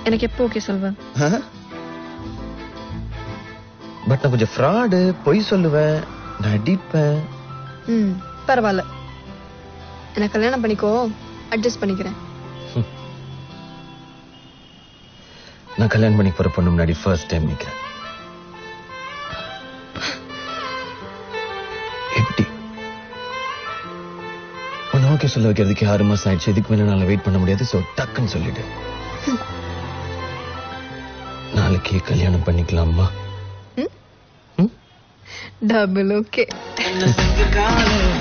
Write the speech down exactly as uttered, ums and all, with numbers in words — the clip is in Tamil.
எனக்கு எப்போ ஓகே சொல்வேன்? பட் நான் கொஞ்சம் ஃப்ராடு, பொய் சொல்லுவேன், நடிப்பேன். ம் பரவாயில்ல, எனக்கு கல்யாணம் பண்ணிக்கோ, அட்ஜஸ்ட் பண்ணிக்கிறேன். நான் கல்யாணம் பண்ணி போற பொண்ணு முன்னாடி ஃபர்ஸ்ட் டைம் நிக்கிறேன். எப்படி உன்னை ஓகே சொல்ல வைக்கிறதுக்கு ஆறு மாசம் ஆயிடுச்சு. இதுக்கு மேல நான் வெயிட் பண்ண முடியாது. சோ டக்குன்னு சொல்லிடு. நாளைக்கு கல்யாணம் பண்ணிக்கலாமா? Double okay.